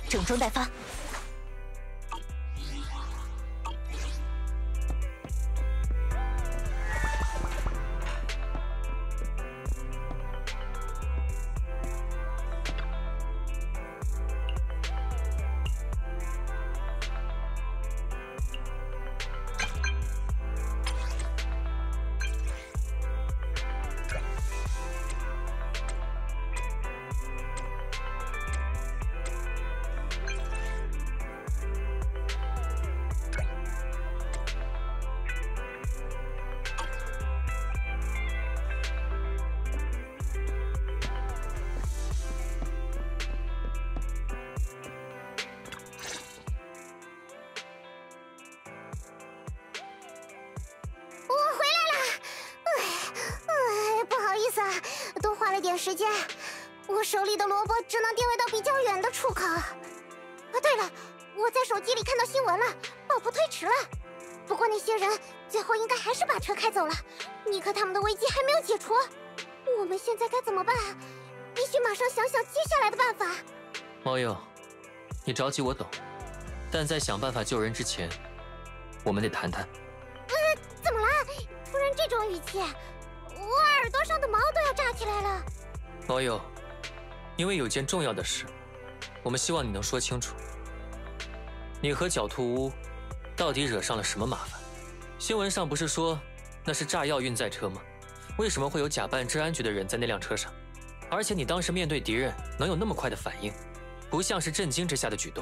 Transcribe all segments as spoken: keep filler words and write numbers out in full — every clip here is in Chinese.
整装待发。 点时间，我手里的萝卜只能定位到比较远的出口。啊，对了，我在手机里看到新闻了，报复推迟了。不过那些人最后应该还是把车开走了，尼克他们的危机还没有解除。我们现在该怎么办？必须马上想想接下来的办法。 猫鼬，你着急我懂，但在想办法救人之前，我们得谈谈。 呃，怎么了？突然这种语气？ 我耳朵上的毛都要炸起来了。 猫鼬，因为有件重要的事，我们希望你能说清楚，你和狡兔屋到底惹上了什么麻烦？新闻上不是说那是炸药运载车吗？为什么会有假扮治安局的人在那辆车上？而且你当时面对敌人能有那么快的反应，不像是震惊之下的举动。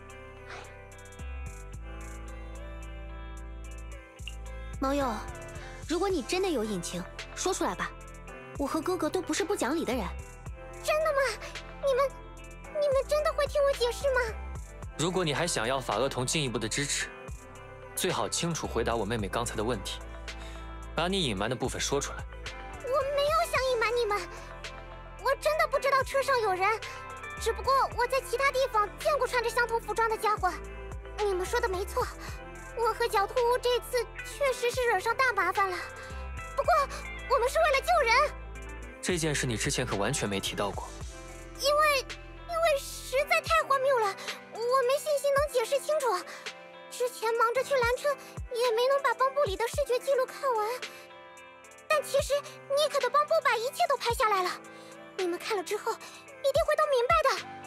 猫鼬，如果你真的有隐情， 说出来吧，我和哥哥都不是不讲理的人。 真的吗？你们，你们真的会听我解释吗？ 如果你还想要法厄同进一步的支持，最好清楚回答我妹妹刚才的问题，把你隐瞒的部分说出来。 我没有想隐瞒你们，我真的不知道车上有人，只不过我在其他地方见过穿着相同服装的家伙。你们说的没错，我和狡兔屋这次确实是惹上大麻烦了。不过。 我们是为了救人， 这件事你之前可完全没提到过。 因为，因为实在太荒谬了，我没信心能解释清楚。之前忙着去拦车，也没能把帮部里的视觉记录看完。但其实尼克的帮部把一切都拍下来了，你们看了之后一定会都明白的。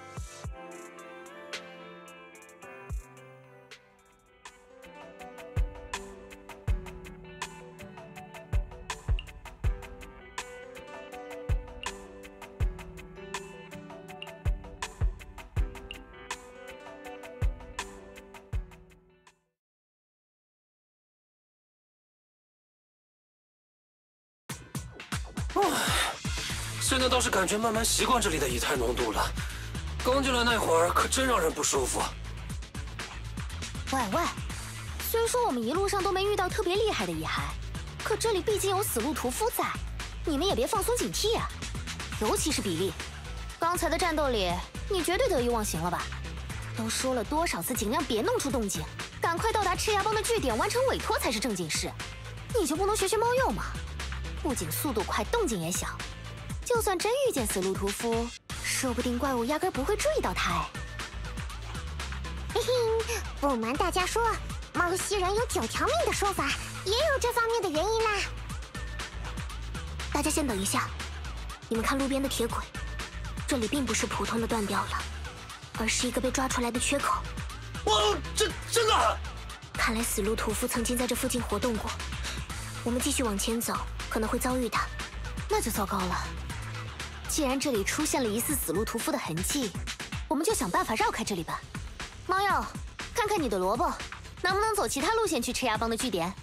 现在倒是感觉慢慢习惯这里的乙酞浓度了，刚进来那会儿可真让人不舒服。 喂喂，虽说我们一路上都没遇到特别厉害的乙酞，可这里毕竟有死路屠夫在，你们也别放松警惕啊！尤其是比利，刚才的战斗里你绝对得意忘形了吧？都说了多少次尽量别弄出动静，赶快到达赤牙帮的据点完成委托才是正经事，你就不能学学猫鼬吗？不仅速度快，动静也小。 就算真遇见死路屠夫，说不定怪物压根不会注意到他哎。 嘿嘿，不瞒大家说，猫蜥人有九条命的说法，也有这方面的原因啦。 大家先等一下，你们看路边的铁轨，这里并不是普通的断掉了，而是一个被抓出来的缺口。 哇，真真的！ 看来死路屠夫曾经在这附近活动过。我们继续往前走，可能会遭遇他，那就糟糕了。 既然这里出现了疑似死路屠夫的痕迹，我们就想办法绕开这里吧。猫鼬，看看你的萝卜，能不能走其他路线去赤牙帮的据点？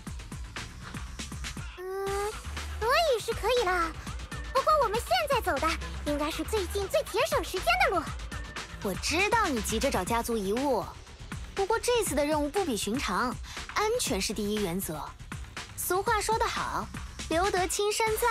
嗯，可以是可以啦，不过我们现在走的应该是最近最节省时间的路。 我知道你急着找家族遗物，不过这次的任务不比寻常，安全是第一原则。俗话说得好，留得青山在。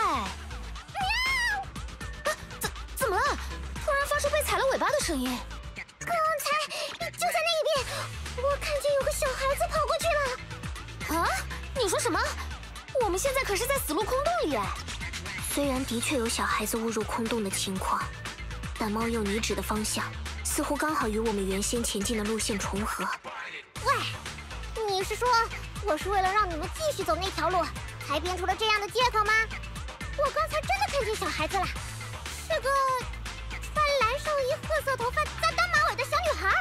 怎么了？突然发出被踩了尾巴的声音。 刚才就在那一边，我看见有个小孩子跑过去了。 啊？你说什么？我们现在可是在死路空洞里哎。虽然的确有小孩子误入空洞的情况，但猫鼬你指的方向似似乎刚好与我们原先前进的路线重合。 喂，你是说我是为了让你们继续走那条路，才编出了这样的借口吗？我刚才真的看见小孩子了，是个穿蓝上衣、褐色头发、扎单马尾的小女孩。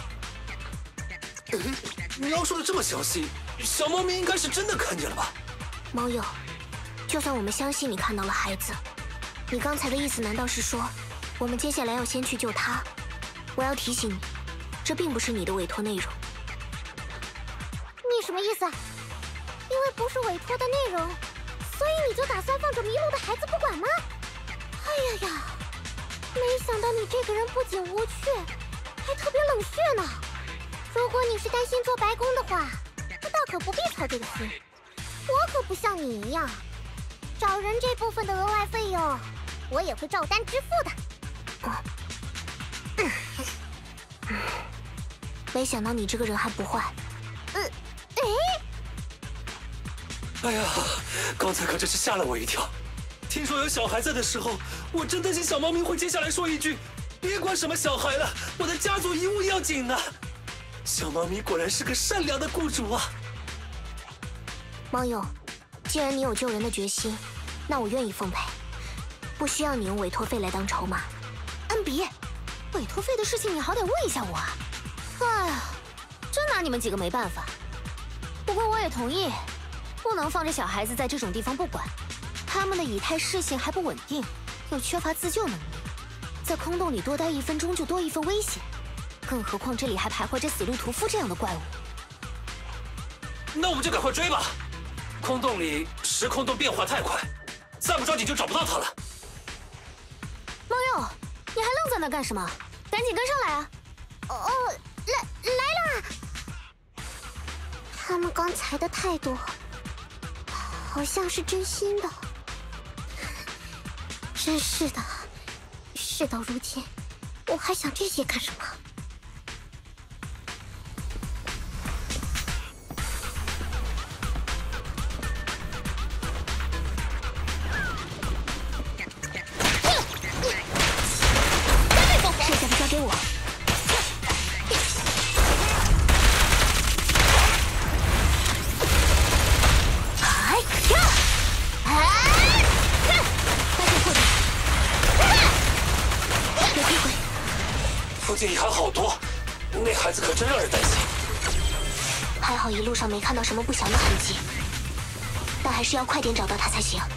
描述的这么详细，小猫咪应该是真的看见了吧？ 猫鼬，就算我们相信你看到了孩子，你刚才的意思难道是说，我们接下来要先去救他？我要提醒你，这并不是你的委托内容。 你什么意思？因为不是委托的内容，所以你就打算放着迷路的孩子不管吗？哎呀呀，没想到你这个人不仅无趣，还特别冷血呢。如果你是担心做白工的话，那倒可不必操这个心。我可不像你一样，找人这部分的额外费用，我也会照单支付的。 嗯嗯、没想到你这个人还不坏。 嗯， 哎，哎呀，刚才可真是吓了我一跳。听说有小孩在的时候，我真担心小猫咪会接下来说一句：“别管什么小孩了，我的家族遗物要紧呢。”小猫咪果然是个善良的雇主啊！ 猫鼬，既然你有救人的决心，那我愿意奉陪，不需要你用委托费来当筹码。 恩比， 委托费的事情你好歹问一下我啊！哎呀，真拿你们几个没办法。不过我也同意，不能放着小孩子在这种地方不管，他们的以太视线还不稳定，又缺乏自救能力，在空洞里多待一分钟就多一份危险。更何况这里还徘徊着死路屠夫这样的怪物。 那我们就赶快追吧！空洞里时空洞变化太快，再不抓紧就找不到他了。 猫鼬，你还愣在那干什么？赶紧跟上来啊！ 哦，来来了。他们刚才的态度，好像是真心的。真是的，事到如今，我还想这些干什么？ 给我！哎呀！哎！发现破绽，有机会！ 附近遗骸好多，那孩子可真让人担心。 还好一路上没看到什么不祥的痕迹，但还是要快点找到他才行。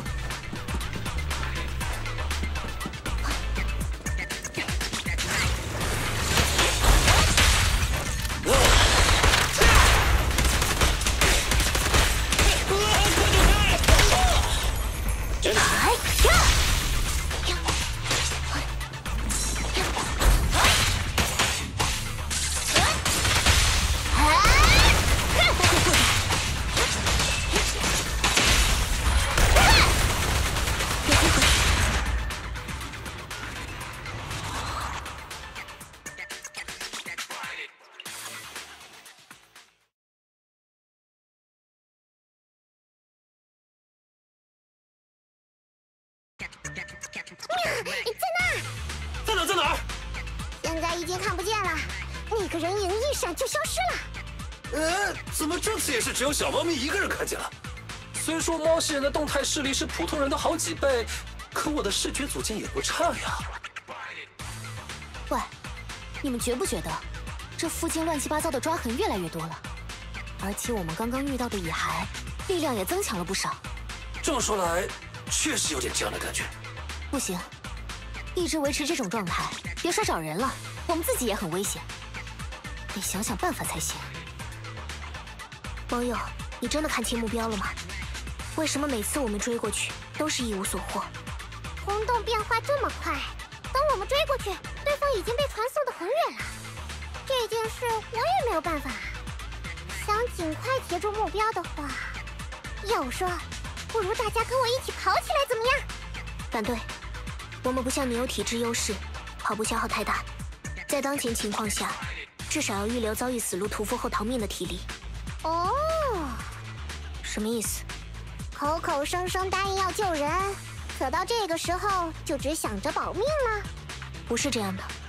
在那， 在哪？在哪儿？ 现在已经看不见了，那个人影一闪就消失了。 呃，怎么这次也是只有小猫咪一个人看见了？虽说猫系人的动态视力是普通人的好几倍，可我的视觉组件也不差呀。 喂，你们觉不觉得这附近乱七八糟的抓痕越来越多了？而且我们刚刚遇到的蚁骸，力量也增强了不少。 这么说来，确实有点这样的感觉。 不行，一直维持这种状态，别说找人了，我们自己也很危险，得想想办法才行。猫鼬，你真的看清目标了吗？为什么每次我们追过去都是一无所获？ 空洞变化这么快，等我们追过去，对方已经被传送得很远了。这件事我也没有办法。想尽快贴住目标的话，要我说，不如大家跟我一起跑起来，怎么样？ 反对，我们不像你有体质优势，跑步消耗太大，在当前情况下，至少要预留遭遇死路屠夫后逃命的体力。 哦， 什么意思？ 口口声声答应要救人，可到这个时候就只想着保命了？ 不是这样的，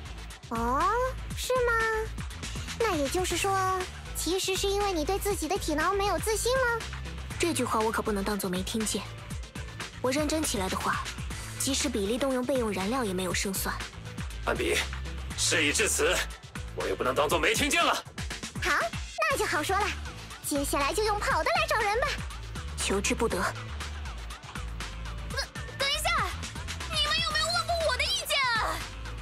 哦，是吗？那也就是说，其实是因为你对自己的体能没有自信了？ 这句话我可不能当做没听见。我认真起来的话，即使比利动用备用燃料也没有胜算。 安比，事已至此，我也不能当做没听见了。 好，那就好说了。接下来就用跑的来找人吧。 求之不得。 等等一下，你们有没有问过我的意见啊？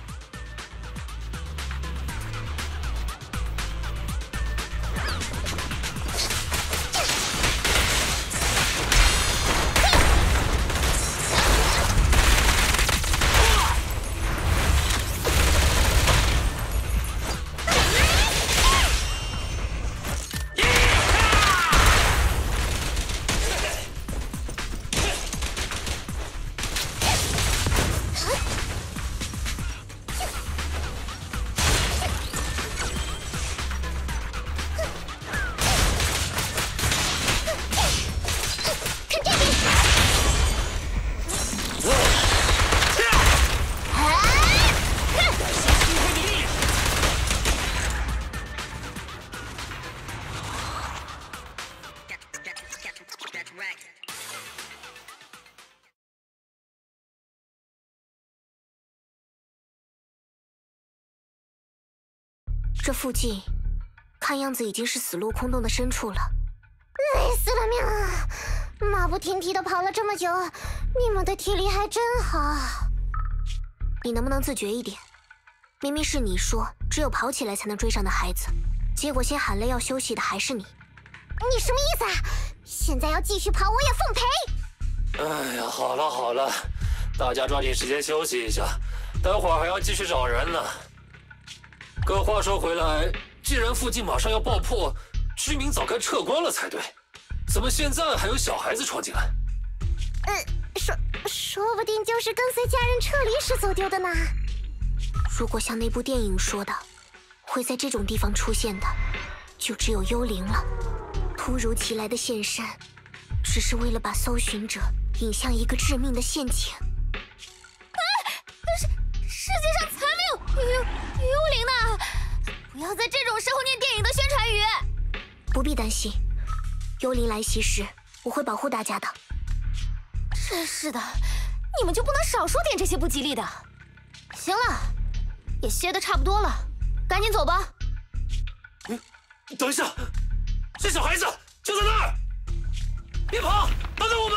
这附近，看样子已经是死路空洞的深处了。 累死了命啊！马不停蹄的跑了这么久，你们的体力还真好。 你能不能自觉一点？明明是你说只有跑起来才能追上的孩子，结果先喊累要休息的还是你。 你什么意思啊？现在要继续跑，我也奉陪。 哎呀，好了好了，大家抓紧时间休息一下，待会儿还要继续找人呢。可话说回来，既然附近马上要爆破，居民早该撤光了才对，怎么现在还有小孩子闯进来？ 呃，说说不定就是跟随家人撤离时走丢的呢。 如果像那部电影说的，会在这种地方出现的，就只有幽灵了。突如其来的现身，只是为了把搜寻者引向一个致命的陷阱。 啊！世世界上才没有幽幽灵呢！不要在这种时候念电影的宣传语。 不必担心，幽灵来袭时，我会保护大家的。 真是的，你们就不能少说点这些不吉利的？行了，也歇得差不多了，赶紧走吧。 嗯，等一下，这小孩子就在那儿！别跑，等等我们！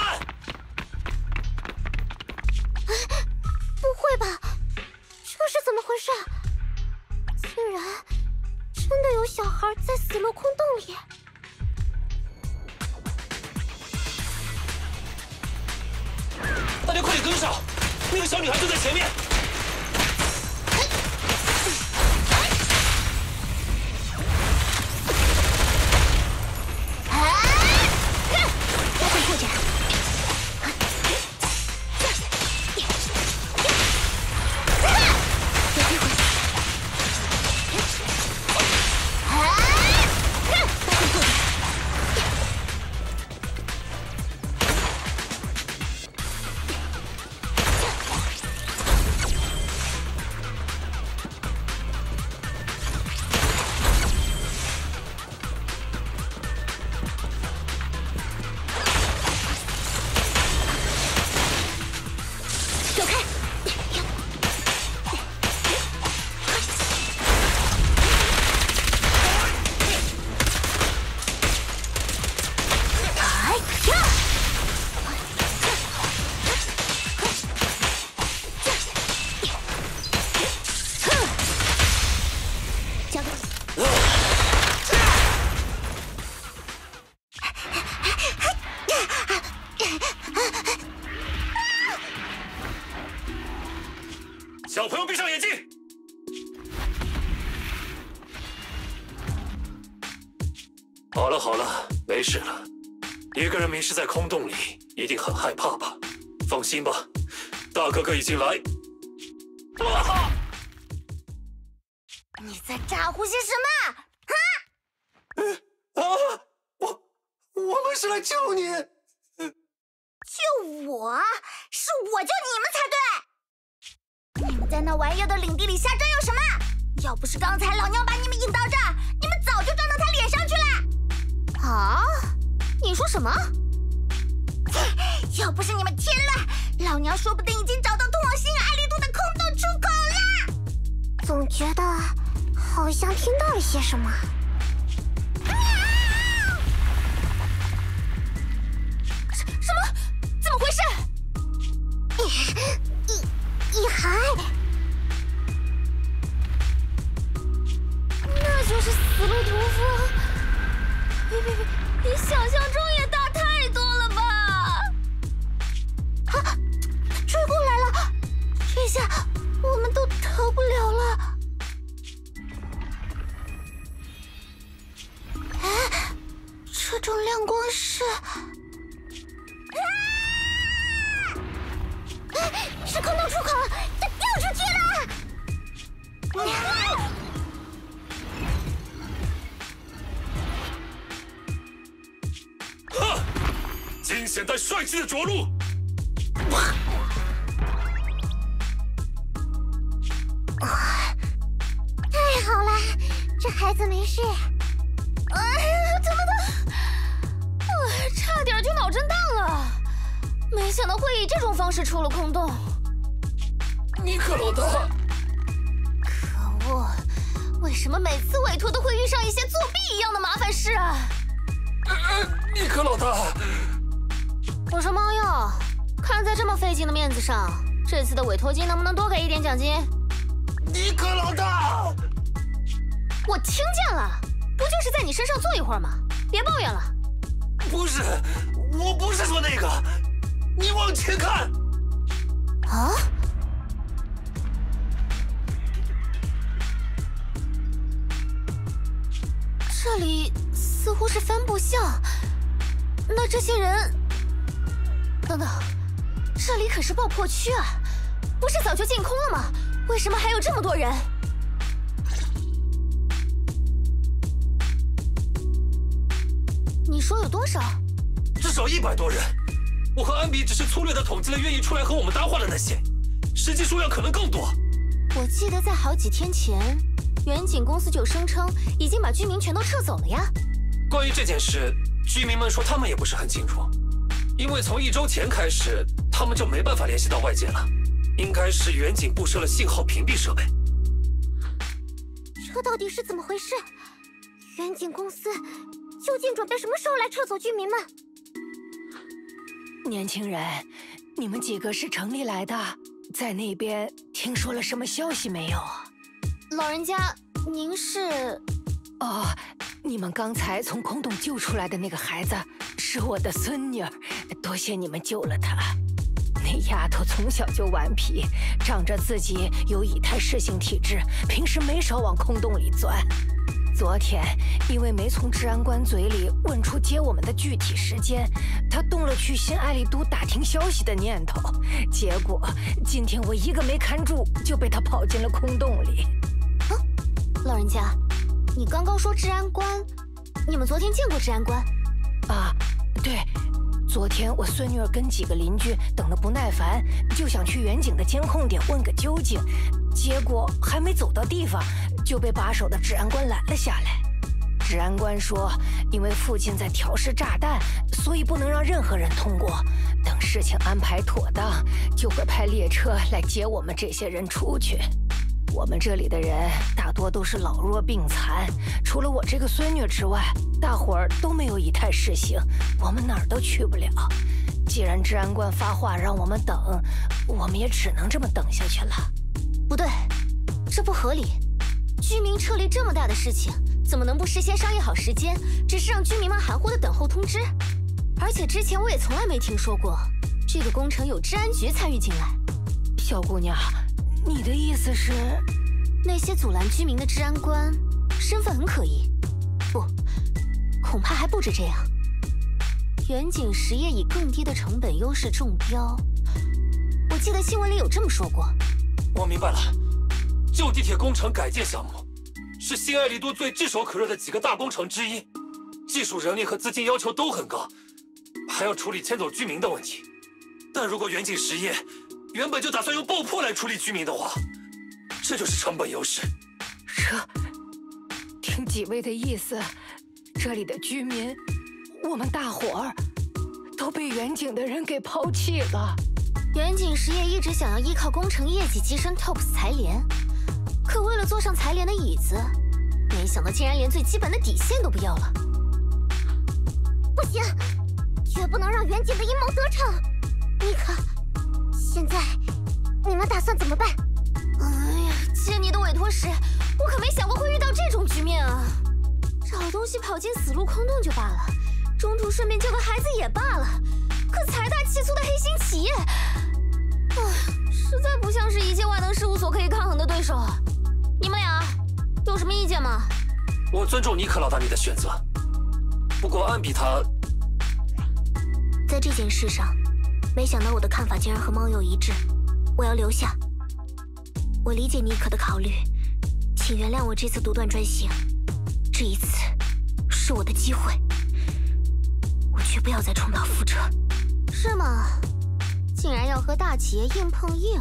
不会吧？这是怎么回事？竟然真的有小孩在死路空洞里！ 大家快点跟上，那个小女孩就在前面。 发现破绽。有机会。发现破绽。走开！哎呀！交给你。 小朋友闭上眼睛。好了好了，没事了。一个人迷失在空洞里，一定很害怕吧？放心吧，大哥哥已经来。啊！ 你在咋呼些什么？ 啊！我我们是来救你。 救我？是我救你们才对！你们在那玩意儿的领地里瞎转悠什么？ 要不是刚才老娘把你们引到这儿，你们早就撞到他脸上去了。 啊？你说什么？ 要不是你们添乱，老娘说不定已经找到通往新爱丽都的空洞出口了。总觉得好像听到了些什么。 什什么？怎么回事？ 一一涵， 那就是死路屠夫，比比比比想象中也大太多了吧？ 啊，追过来了！这下我们都逃不了了。哎，这种亮光是……啊！是空洞出口，它掉出去了！ 哈！惊险但帅气的着陆！ 太好了，这孩子没事。 哎呀，怎么的？我差点就脑震荡了，没想到会以这种方式出了空洞。 尼克老大， 可恶！为什么每次委托都会遇上一些作弊一样的麻烦事啊？ 呃，尼克老大， 我说猫鼬，看在这么费劲的面子上，这次的委托金能不能多给一点奖金？ 尼克老大， 我听见了，不就是在你身上坐一会儿吗？别抱怨了。 不是，我不是说那个，你往前看。 啊？这里似乎是帆布巷，那这些人……等等，这里可是爆破区啊，不是早就净空了吗？为什么还有这么多人？你说有多少？ 至少一百多人。我和安比只是粗略的统计了愿意出来和我们搭话的那些，实际数量可能更多。 我记得在好几天前，远景公司就声称已经把居民全都撤走了呀。 关于这件事，居民们说他们也不是很清楚，因为从一周前开始，他们就没办法联系到外界了。应该是远景布设了信号屏蔽设备。 这到底是怎么回事？远景公司究竟准备什么时候来撤走居民们？ 年轻人，你们几个是城里来的，在那边听说了什么消息没有？ 老人家，您是…… 哦，你们刚才从空洞救出来的那个孩子是我的孙女，多谢你们救了她。那丫头从小就顽皮，仗着自己有以太噬性体质，平时没少往空洞里钻。昨天因为没从治安官嘴里问出接我们的具体时间，她动了去新爱丽都打听消息的念头，结果今天我一个没看住，就被她跑进了空洞里。 啊，老人家，你刚刚说治安官，你们昨天见过治安官？ 啊，对。昨天我孙女儿跟几个邻居等得不耐烦，就想去远景的监控点问个究竟，结果还没走到地方，就被把守的治安官拦了下来。治安官说，因为附近在调试炸弹，所以不能让任何人通过。等事情安排妥当，就会派列车来接我们这些人出去。我们这里的人大多都是老弱病残，除了我这个孙女之外，大伙儿都没有以太噬性，我们哪儿都去不了。既然治安官发话让我们等，我们也只能这么等下去了。 不对，这不合理。居民撤离这么大的事情，怎么能不事先商议好时间，只是让居民们含糊的等候通知？而且之前我也从来没听说过这个工程有治安局参与进来。 小姑娘，你的意思是， 那些阻拦居民的治安官身份很可疑？不，恐怕还不止这样。远景实业以更低的成本优势中标，我记得新闻里有这么说过。 我明白了，旧地铁工程改建项目是新爱丽都最炙手可热的几个大工程之一，技术、人力和资金要求都很高，还要处理迁走居民的问题。但如果远景实业原本就打算用爆破来处理居民的话，这就是成本优势。 这，听几位的意思，这里的居民，我们大伙儿都被远景的人给抛弃了。 远景实业一直想要依靠工程业绩跻身 T O P S 财联，可为了坐上财联的椅子，没想到竟然连最基本的底线都不要了。 不行，绝不能让远景的阴谋得逞。尼克，现在你们打算怎么办？ 哎呀，接你的委托时，我可没想过会遇到这种局面啊！找东西跑进死路空洞就罢了，中途顺便救个孩子也罢了，可财大气粗的黑心企业，唉，实在不像是一届万能事务所可以抗衡的对手。你们俩有什么意见吗？ 我尊重尼克老大你的选择，不过安比他在这件事上，没想到我的看法竟然和猫鼬一致，我要留下。我理解尼克的考虑，请原谅我这次独断专行。这一次是我的机会，我绝不要再重蹈覆辙。是吗？竟然要和大企业硬碰硬？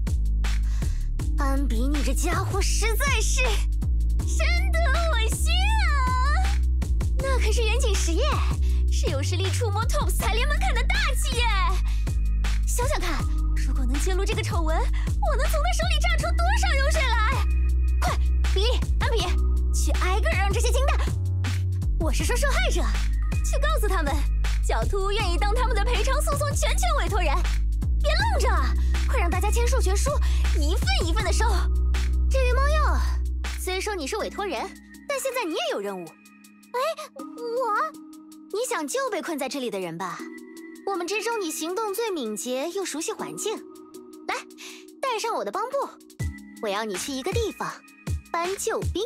安比，你这家伙实在是深得我心啊！那可是远景实业，是有实力触摸 T O P S 财联门槛的大企业。想想看，如果能揭露这个丑闻，我能从他手里榨出多少油水来？快，比利、安比，去挨个让这些金蛋，我是说受害者，去告诉他们，狡兔愿意当他们的赔偿诉讼全权委托人。别愣着，快让大家签授权书，一份一份的收。至于猫鼬，虽说你是委托人，但现在你也有任务。 哎，我， 你想救被困在这里的人吧？我们之中你行动最敏捷又熟悉环境，来，带上我的帮部，我要你去一个地方搬救兵。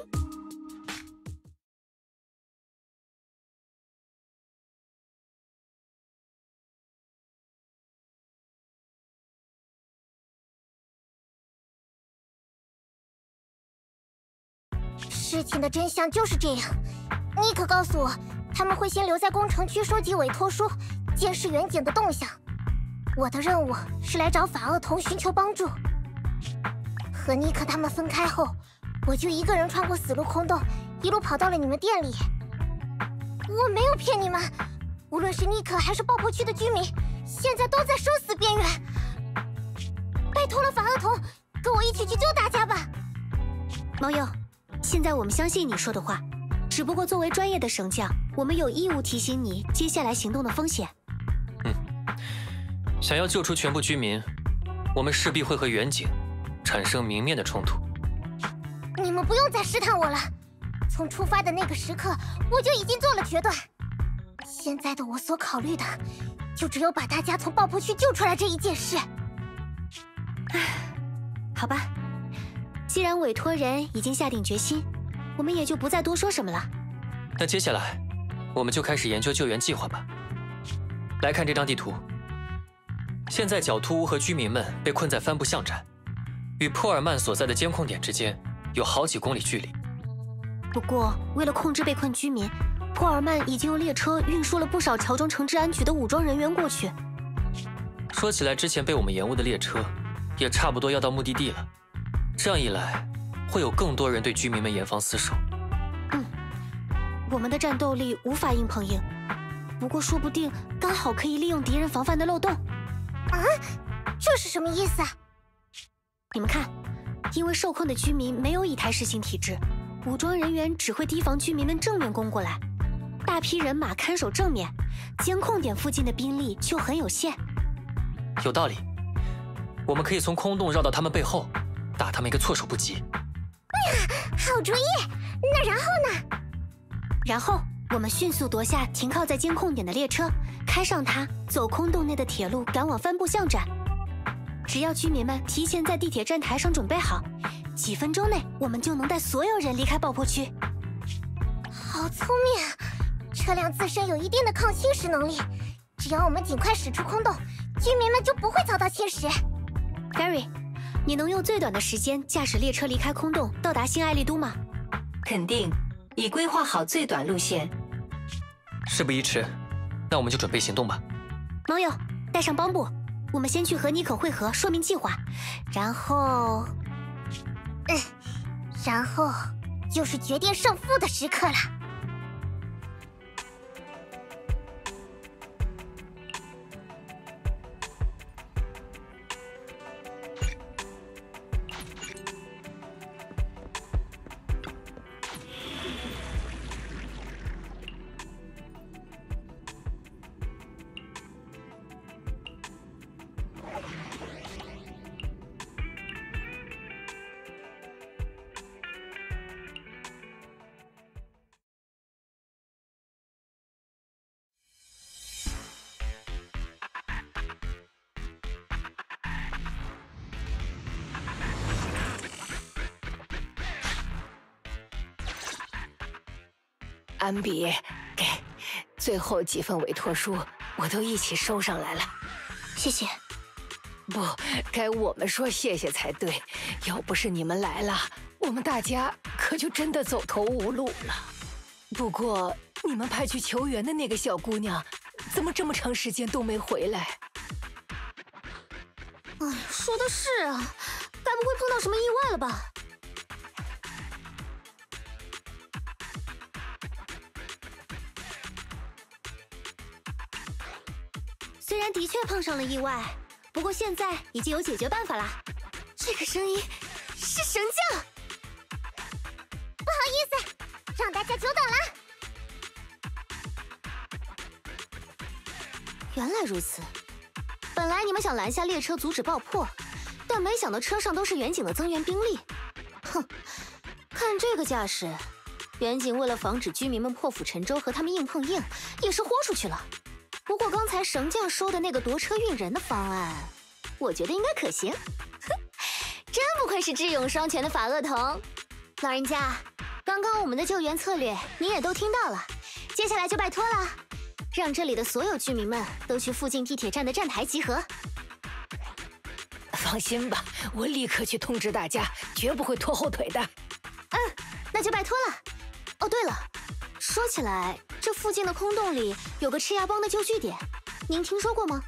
事情的真相就是这样。尼克告诉我，他们会先留在工程区收集委托书，监视远景的动向。我的任务是来找法厄同寻求帮助。和尼克他们分开后，我就一个人穿过死路空洞，一路跑到了你们店里。我没有骗你们，无论是尼克还是爆破区的居民，现在都在生死边缘。拜托了，法厄同，跟我一起去救大家吧。 猫鼬，现在我们相信你说的话，只不过作为专业的省将，我们有义务提醒你接下来行动的风险。 嗯，想要救出全部居民，我们势必会和远景产生明面的冲突。 你们不用再试探我了，从出发的那个时刻，我就已经做了决断。现在的我所考虑的，就只有把大家从爆破区救出来这一件事。 唉，好吧。既然委托人已经下定决心，我们也就不再多说什么了。 那接下来，我们就开始研究救援计划吧。来看这张地图，现在狡兔屋和居民们被困在帆布巷站，与珀尔曼所在的监控点之间有好几公里距离。 不过，为了控制被困居民，珀尔曼已经用列车运输了不少乔装城治安局的武装人员过去。 说起来，之前被我们延误的列车，也差不多要到目的地了。这样一来，会有更多人对居民们严防死守。 嗯，我们的战斗力无法硬碰硬，不过说不定刚好可以利用敌人防范的漏洞。 啊，这是什么意思啊？ 你们看，因为受困的居民没有以台式性体制，武装人员只会提防居民们正面攻过来，大批人马看守正面，监控点附近的兵力就很有限。 有道理，我们可以从空洞绕到他们背后，打他们一个措手不及。 好主意！那然后呢？ 然后我们迅速夺下停靠在监控点的列车，开上它，走空洞内的铁路，赶往帆布巷站。只要居民们提前在地铁站台上准备好，几分钟内我们就能带所有人离开爆破区。 好聪明啊！车辆自身有一定的抗侵蚀能力，只要我们尽快驶出空洞，居民们就不会遭到侵蚀。 Gary，你能用最短的时间驾驶列车离开空洞，到达新爱丽都吗？ 肯定，已规划好最短路线。 事不宜迟，那我们就准备行动吧。 猫鼬，带上帮部，我们先去和尼可会合，说明计划，然后…… 嗯，然后就是决定胜负的时刻了。 安比，给，最后几份委托书我都一起收上来了。 谢谢。 不，该我们说谢谢才对。要不是你们来了，我们大家可就真的走投无路了。不过，你们派去求援的那个小姑娘，怎么这么长时间都没回来？ 哎，说的是啊，该不会碰到什么意外了吧？虽然的确碰上了意外，不过现在已经有解决办法啦。这个声音是神将。 不好意思，让大家久等了。 原来如此，本来你们想拦下列车阻止爆破，但没想到车上都是远景的增援兵力。哼，看这个架势，远景为了防止居民们破釜沉舟和他们硬碰硬，也是豁出去了。不过刚才绳将说的那个夺车运人的方案，我觉得应该可行。哼，真不愧是智勇双全的法厄同老人家，刚刚我们的救援策略你也都听到了，接下来就拜托了，让这里的所有居民们都去附近地铁站的站台集合。 放心吧，我立刻去通知大家，绝不会拖后腿的。 嗯，那就拜托了。哦，对了，说起来，这附近的空洞里有个赤牙帮的旧据点，您听说过吗？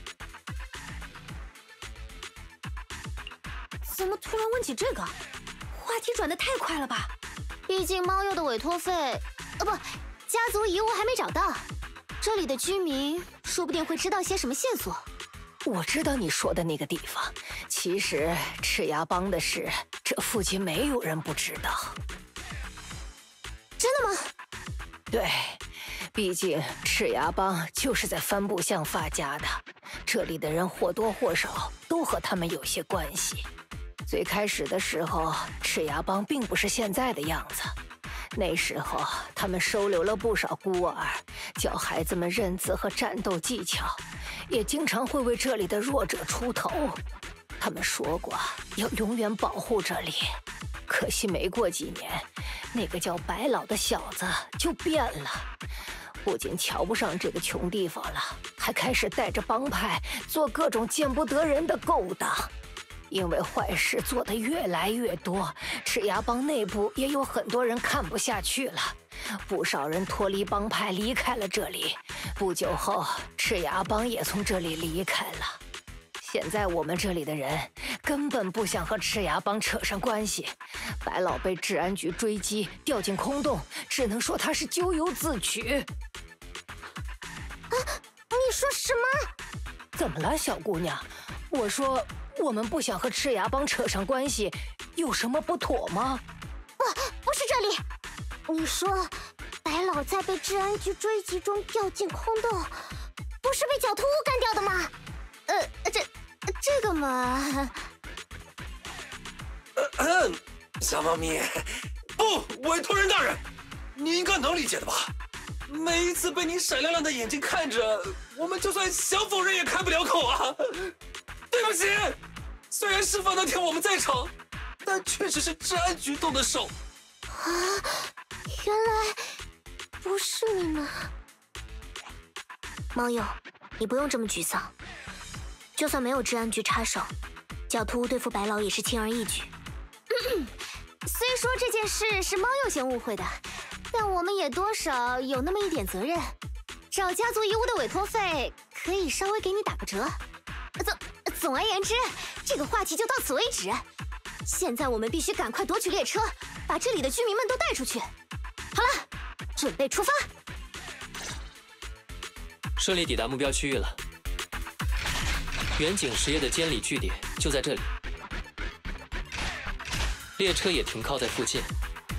怎么突然问起这个？话题转得太快了吧？毕竟猫鼬的委托费，呃不，家族遗物还没找到，这里的居民说不定会知道些什么线索。 我知道你说的那个地方，其实赤牙帮的事，这附近没有人不知道。 真的吗？ 对，毕竟赤牙帮就是在帆布巷发家的，这里的人或多或少都和他们有些关系。最开始的时候，赤牙帮并不是现在的样子。那时候，他们收留了不少孤儿，教孩子们认字和战斗技巧，也经常会为这里的弱者出头。他们说过要永远保护这里，可惜没过几年，那个叫白老的小子就变了，不仅瞧不上这个穷地方了，还开始带着帮派做各种见不得人的勾当。因为坏事做得越来越多，赤牙帮内部也有很多人看不下去了，不少人脱离帮派离开了这里。不久后，赤牙帮也从这里离开了。现在我们这里的人根本不想和赤牙帮扯上关系。白老被治安局追击，掉进空洞，只能说他是咎由自取。 啊，你说什么？ 怎么了，小姑娘？我说我们不想和赤牙帮扯上关系，有什么不妥吗？ 不，不是这里。你说白老在被治安局追击中掉进空洞，不是被狡兔屋干掉的吗？ 呃，这这个嘛…… 呃，小猫咪，不，委托人大人，你应该能理解的吧？每一次被你闪亮亮的眼睛看着，我们就算想否认也开不了口啊！对不起，虽然事发那天我们在场，但确实是治安局动的手。 啊，原来不是你们。 猫鼬，你不用这么沮丧。就算没有治安局插手，狡兔屋对付白老也是轻而易举。虽说这件事是猫鼬先误会的，但我们也多少有那么一点责任。找家族遗物的委托费可以稍微给你打个折。总总而言之，这个话题就到此为止。现在我们必须赶快夺取列车， 把这里的居民们都带出去。好了，准备出发。 顺利抵达目标区域了。远景实业的监理据点就在这里，列车也停靠在附近。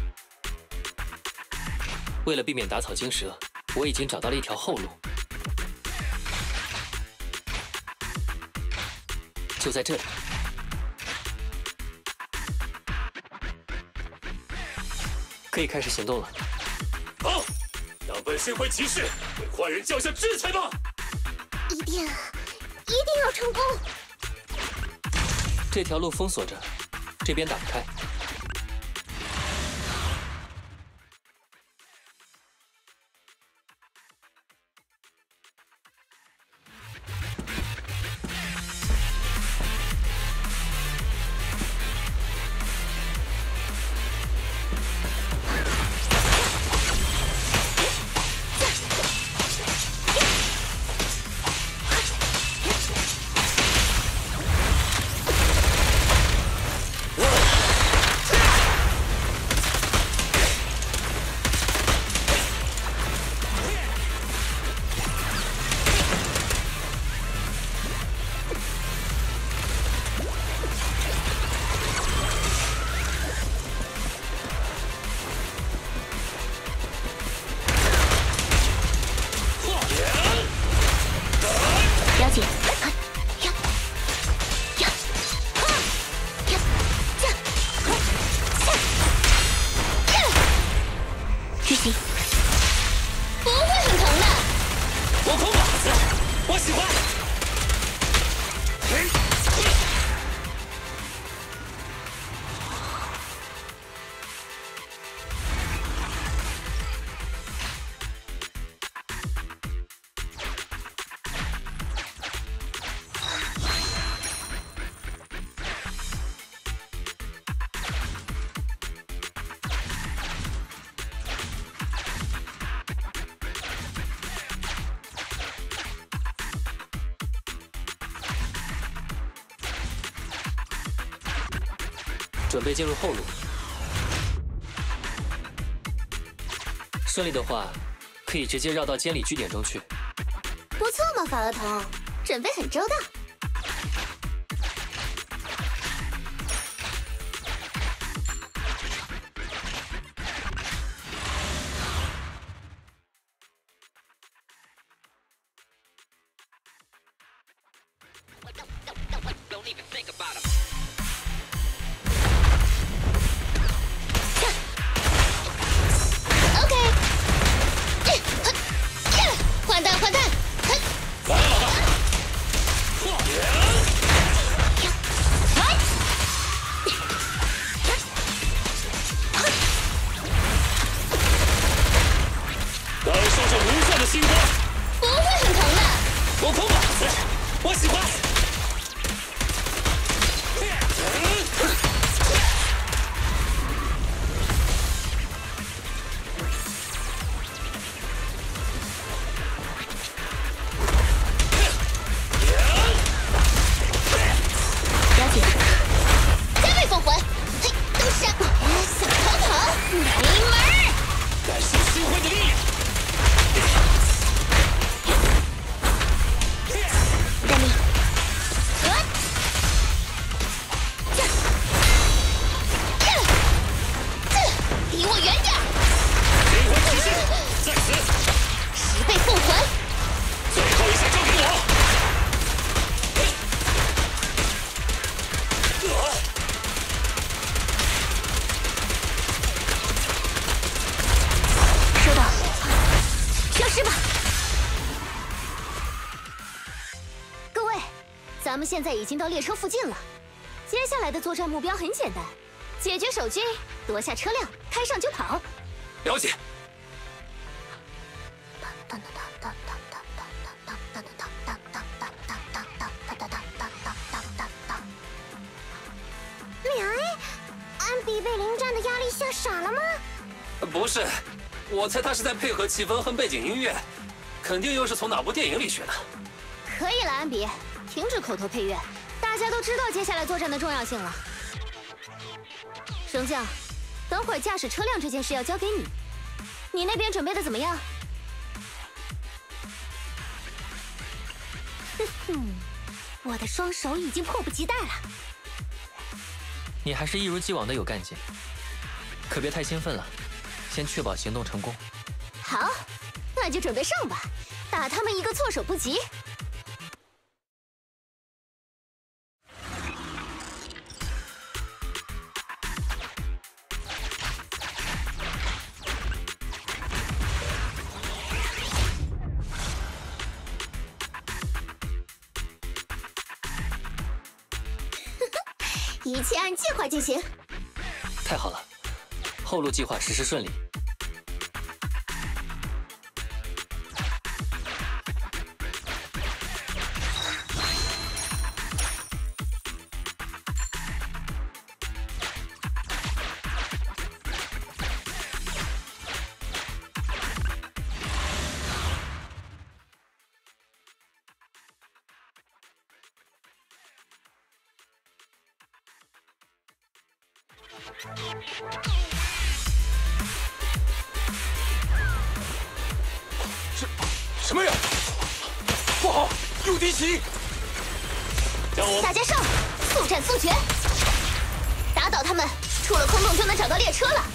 为了避免打草惊蛇，我已经找到了一条后路，就在这里。可以开始行动了。 好，让本社会骑士对坏人降下制裁吧！ 一定，一定要成功！ 这条路封锁着，这边打不开。准备进入后路，顺利的话，可以直接绕到监理据点中去。 不错嘛，法额童，准备很周到。咱们现在已经到列车附近了，接下来的作战目标很简单，解决守军，夺下车辆，开上就跑。 了解。 娘哎，安比被临战的压力吓傻了吗？ 不是，我猜他是在配合气氛和背景音乐，肯定又是从哪部电影里学的。 可以了，安比。停止口头配乐，大家都知道接下来作战的重要性了。升降， 等会儿驾驶车辆这件事要交给你，你那边准备的怎么样？哼哼，我的双手已经迫不及待了。 你还是一如既往的有干劲，可别太兴奋了，先确保行动成功。 好，那就准备上吧，打他们一个措手不及。 一切按计划进行。 太好了，后路计划实施顺利。 什什么呀？不好，有敌袭！让我大家上，速战速决，打倒他们，出了空洞就能找到列车了。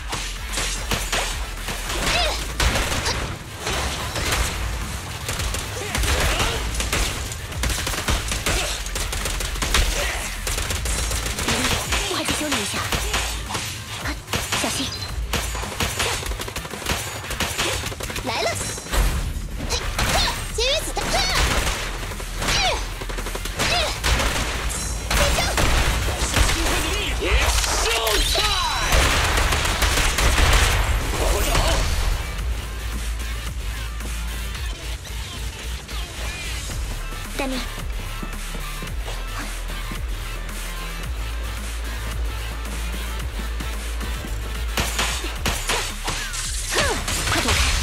我还得修理一下，小心！来了，节约子弹！待命！快躲开！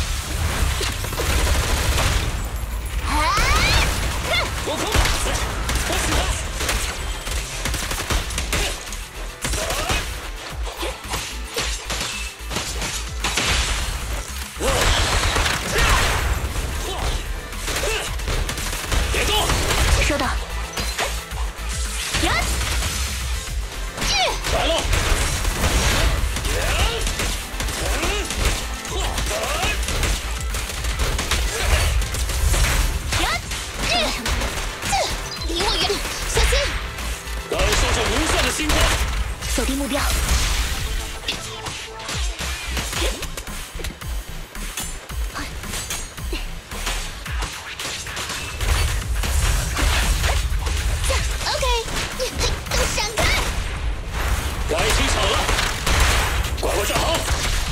我空，我喜欢。别动！ 收到。呀！ 来喽！ 离我远点，小心！ 感受这无限的星光。 锁定目标。OK， 都闪开！ 该起场了，怪物站好！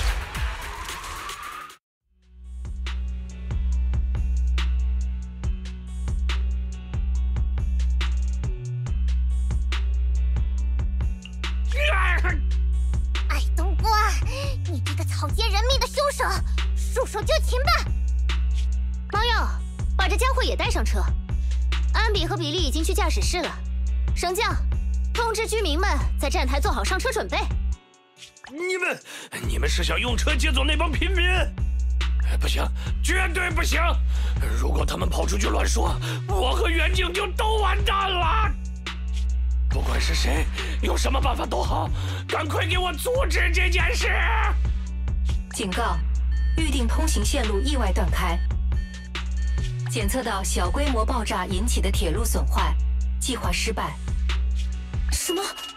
矮冬瓜，你这个草菅人命的凶手，束手就擒吧！ 猫鼬，把这家伙也带上车。安比和比利已经去驾驶室了。升降，通知居民们在站台做好上车准备。 你们，你们是想用车接走那帮平民？不行，绝对不行！如果他们跑出去乱说，我和远景就都完蛋了。不管是谁，有什么办法都好，赶快给我阻止这件事！ 警告：预定通行线路意外断开，检测到小规模爆炸引起的铁路损坏，计划失败。 什么？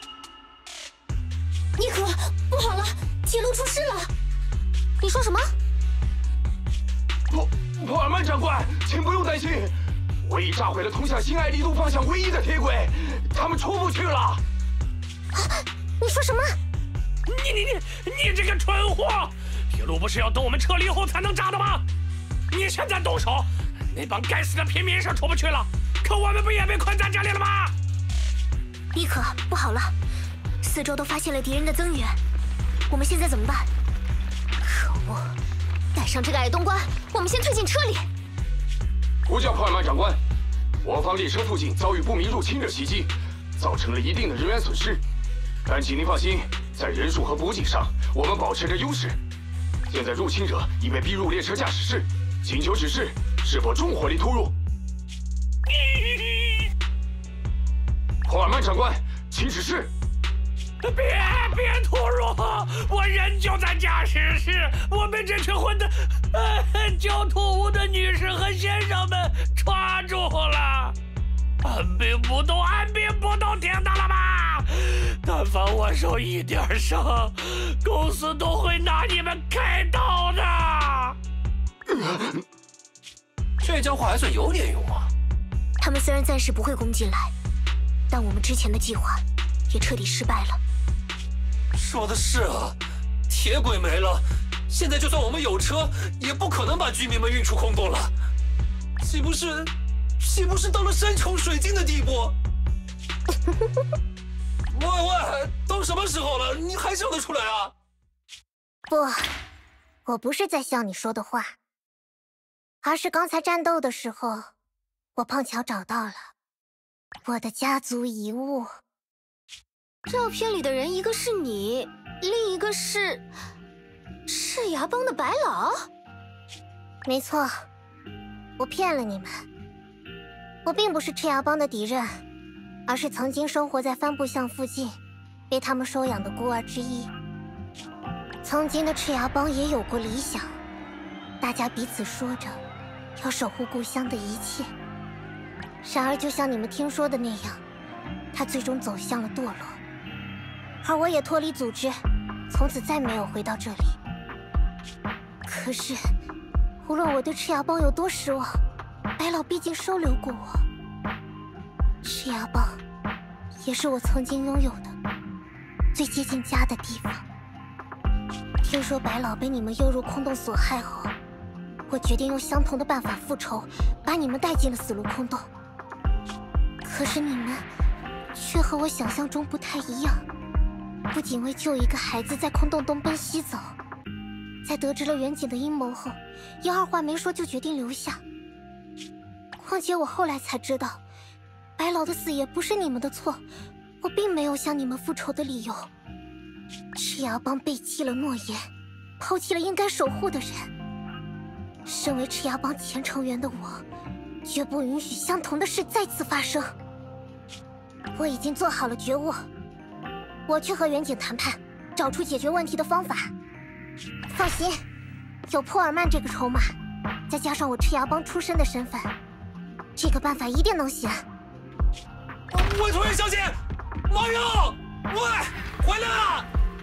尼可，不好了，铁路出事了！你说什么？ 普普尔曼长官，请不用担心，我已炸毁了通向新爱丽路方向唯一的铁轨，他们出不去了。 啊！你说什么？ 你你你你这个蠢货！铁路不是要等我们撤离后才能炸的吗？你现在动手，那帮该死的平民是出不去了，可我们不也被困在这里了吗？ 尼可，不好了，四周都发现了敌人的增援，我们现在怎么办？可恶！带上这个矮冬瓜，我们先退进车里。 呼叫普尔曼长官，我方列车附近遭遇不明入侵者袭击，造成了一定的人员损失。但请您放心， 在人数和补给上，我们保持着优势。现在入侵者已被逼入列车驾驶室，请求指示，是否重火力突入？霍尔曼长官，请指示。 别别突入！我人就在驾驶室，我被这群混的呃焦土屋的女士和先生们抓住了。按兵不动，按兵不动，听到了吗？但凡我受一点伤，公司都会拿你们开刀的。 这家伙还算有脸用啊！ 他们虽然暂时不会攻进来，但我们之前的计划也彻底失败了。 说的是啊，铁轨没了，现在就算我们有车，也不可能把居民们运出空洞了。岂不是，岂不是到了山穷水尽的地步？喂喂，都什么时候了，你还笑得出来啊？ 不，我不是在笑你说的话，而是刚才战斗的时候，我碰巧找到了我的家族遗物。 照片里的人，一个是你，另一个是赤牙帮的白老。 没错，我骗了你们。我并不是赤牙帮的敌人，而是曾经生活在帆布巷附近，被他们收养的孤儿之一。曾经的赤牙帮也有过理想，大家彼此说着要守护故乡的一切。然而，就像你们听说的那样，他最终走向了堕落。而我也脱离组织，从此再没有回到这里。可是，无论我对赤牙帮有多失望，白老毕竟收留过我。赤牙帮，也是我曾经拥有的最接近家的地方。听说白老被你们诱入空洞所害后，我决定用相同的办法复仇，把你们带进了死路空洞。可是你们却和我想象中不太一样。不仅为救一个孩子在空洞东奔西走，在得知了远景的阴谋后，也二话没说就决定留下。况且我后来才知道，白老的死也不是你们的错，我并没有向你们复仇的理由。赤牙帮背弃了诺言，抛弃了应该守护的人。身为赤牙帮前成员的我，绝不允许相同的事再次发生。我已经做好了觉悟。我去和远景谈判，找出解决问题的方法。放心，有珀尔曼这个筹码，再加上我赤牙帮出身的身份，这个办法一定能行。 委托人小姐，猫鼬，喂，回来了！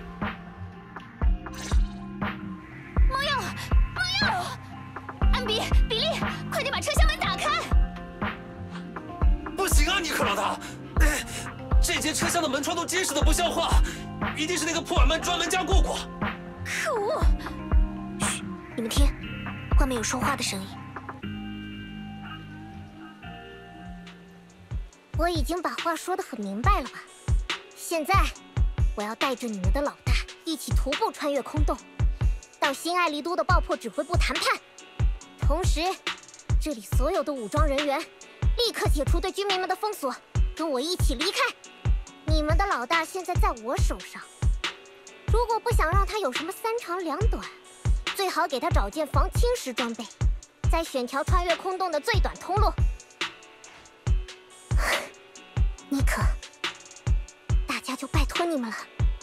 猫鼬，猫鼬，安比，比利，快点把车厢门打开！ 不行啊，尼克老大。这节车厢的门窗都结实的不像话，一定是那个珀尔曼专门加固过。 可恶！嘘，你们听，外面有说话的声音。 我已经把话说得很明白了吧？现在，我要带着你们的老大一起徒步穿越空洞，到新爱丽都的爆破指挥部谈判。同时，这里所有的武装人员立刻解除对居民们的封锁，跟我一起离开。你们的老大现在在我手上，如果不想让他有什么三长两短，最好给他找件防侵蚀装备，再选条穿越空洞的最短通路。尼克，大家就拜托你们了。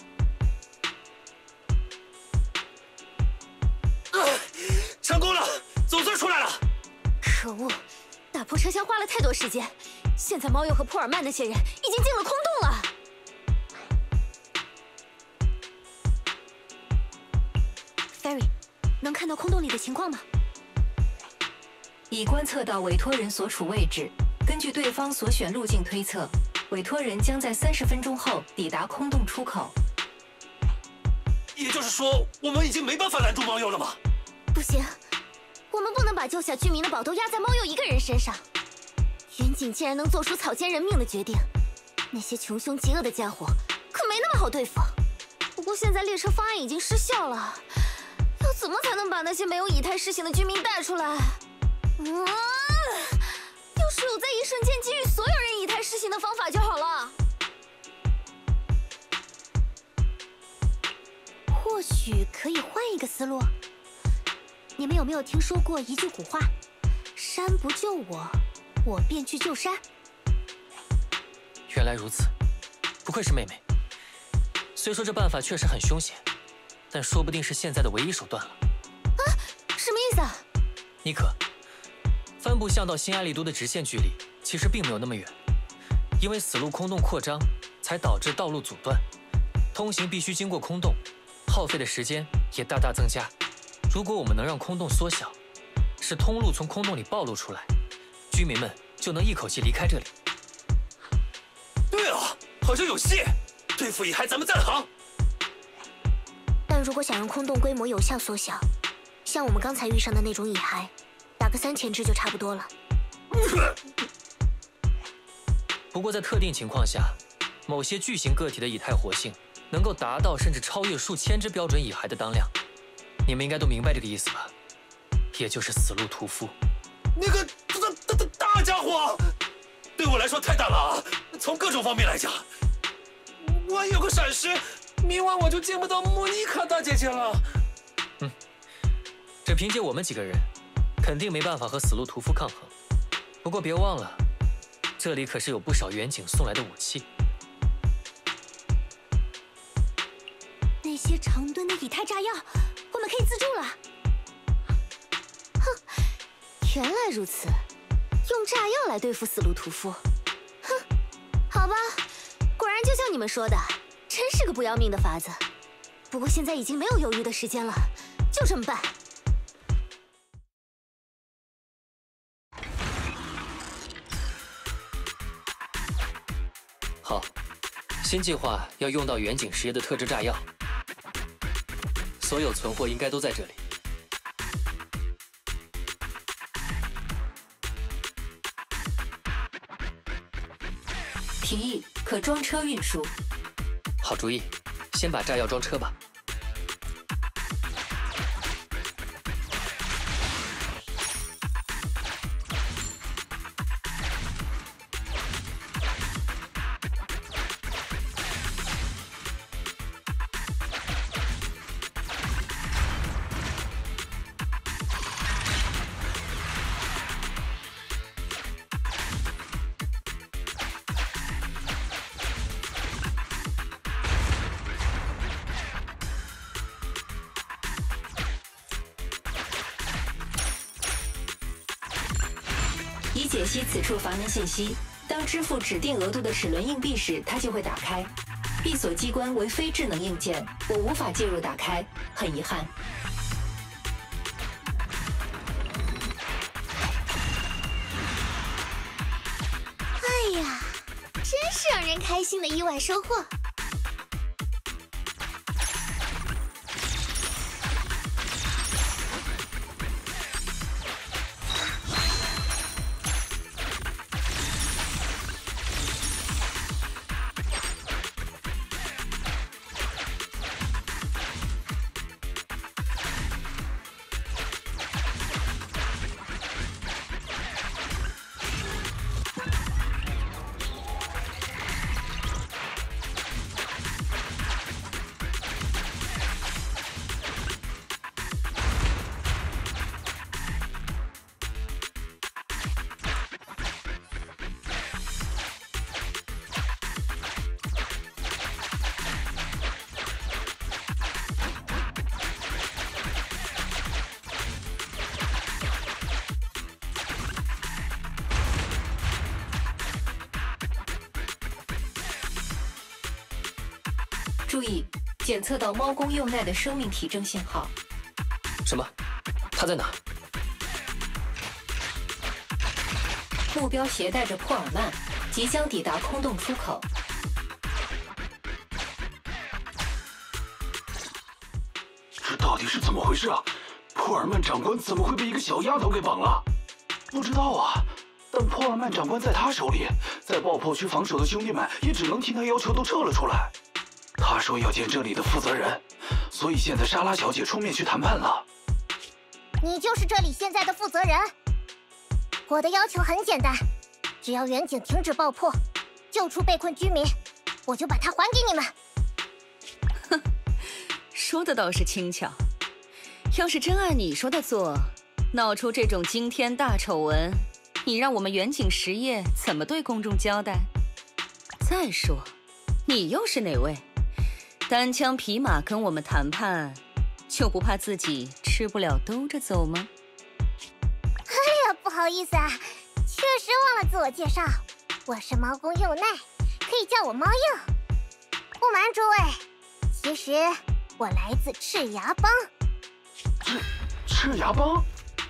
啊，成功了，总算出来了。 可恶，打破车厢花了太多时间，现在猫鼬和珀尔曼那些人已经进了空洞了。Ferry， 能看到空洞里的情况吗？ 已观测到委托人所处位置，根据对方所选路径推测，委托人将在三十分钟后抵达空洞出口。 也就是说，我们已经没办法拦住猫鼬了吗？ 不行，我们不能把救下居民的宝都压在猫鼬一个人身上。远景竟然能做出草菅人命的决定，那些穷凶极恶的家伙可没那么好对付。不过现在列车方案已经失效了，要怎么才能把那些没有以太施行的居民带出来？嗯，要是有在一瞬间给予所有人以太施行的方法就好了。 或许可以换一个思路。你们有没有听说过一句古话：“山不救我，我便去救山。” 原来如此，不愧是妹妹。虽说这办法确实很凶险，但说不定是现在的唯一手段了。 啊，什么意思啊？ 妮可，帆布巷到新爱丽都的直线距离其实并没有那么远，因为死路空洞扩张，才导致道路阻断，通行必须经过空洞，耗费的时间也大大增加。如果我们能让空洞缩小，使通路从空洞里暴露出来，居民们就能一口气离开这里。 对啊，好像有戏。对付蚁害，咱们在行。 但如果想让空洞规模有效缩小，像我们刚才遇上的那种蚁害，打个三千只就差不多了。 不过在特定情况下，某些巨型个体的蚁态活性能够达到甚至超越数千只标准蚁害的当量。你们应该都明白这个意思吧？也就是死路屠夫。 那个大大大大家伙，对我来说太大了啊！从各种方面来讲。万有个闪失，明晚我就见不到莫妮卡大姐姐了。 嗯，这凭借我们几个人，肯定没办法和死路屠夫抗衡。不过别忘了，这里可是有不少远景送来的武器。 那些长吨的蚁态炸药，我们可以自助了。哼，原来如此，用炸药来对付死路屠夫。哼，好吧。果然就像你们说的，真是个不要命的法子。不过现在已经没有犹豫的时间了，就这么办。 好，新计划要用到远景实业的特制炸药，所有存货应该都在这里。 提议可装车运输。 好主意，先把炸药装车吧。 已解析此处阀门信息，当支付指定额度的齿轮硬币时，它就会打开。闭锁机关为非智能硬件，我无法介入打开，很遗憾。 哎呀，真是让人开心的意外收获。 注意，检测到猫公幼奈的生命体征信号。 什么？他在哪？ 目标携带着珀尔曼，即将抵达空洞出口。 这到底是怎么回事啊？珀尔曼长官怎么会被一个小丫头给绑了？不知道啊，但珀尔曼长官在他手里，在爆破区防守的兄弟们也只能听他要求都撤了出来。他说要见这里的负责人，所以现在莎拉小姐出面去谈判了。 你就是这里现在的负责人。我的要求很简单，只要远景停止爆破，救出被困居民，我就把它还给你们。 哼， 说的倒是轻巧。要是真按你说的做，闹出这种惊天大丑闻，你让我们远景实业怎么对公众交代？再说，你又是哪位？单枪匹马跟我们谈判，就不怕自己吃不了兜着走吗？ 哎呀，不好意思啊，确实忘了自我介绍，我是猫公佑奈，可以叫我猫佑。不瞒诸位，其实我来自赤牙帮。 赤赤牙帮？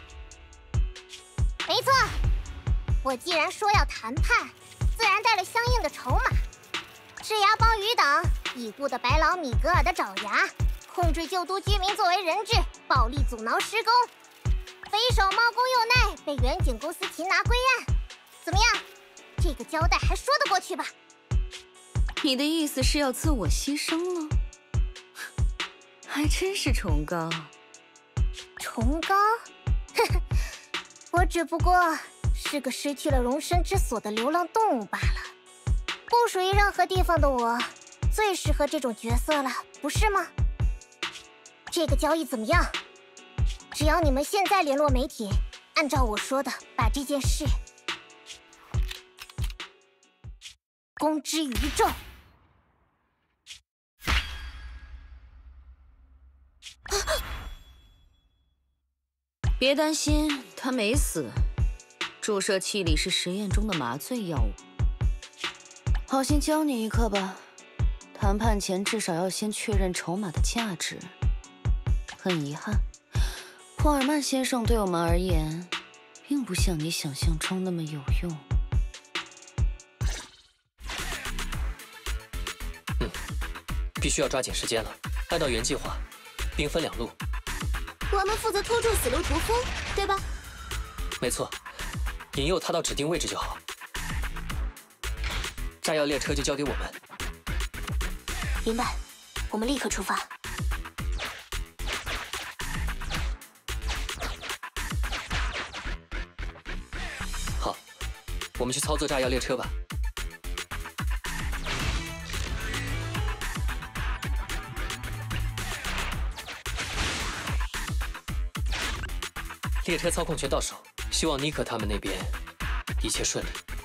没错，我既然说要谈判，自然带了相应的筹码。赤牙帮余党已故的白老米格尔的爪牙，控制旧都居民作为人质，暴力阻挠施工。匪首猫公佑奈被远景公司擒拿归案。怎么样？这个交代还说得过去吧？ 你的意思是要自我牺牲了？还真是崇高。 崇高？呵呵，我只不过是个失去了容身之所的流浪动物罢了。不属于任何地方的我，最适合这种角色了，不是吗？这个交易怎么样？只要你们现在联络媒体，按照我说的把这件事公之于众。 别担心，他没死，注射器里是实验中的麻醉药物。好心教你一课吧，谈判前至少要先确认筹码的价值。很遗憾，珀尔曼先生对我们而言，并不像你想象中那么有用。 嗯，必须要抓紧时间了，按照原计划，兵分两路。 我们负责拖住死路屠夫，对吧？ 没错，引诱他到指定位置就好。炸药列车就交给我们。 明白，我们立刻出发。 好，我们去操作炸药列车吧。列车操控权到手，希望妮可他们那边一切顺利。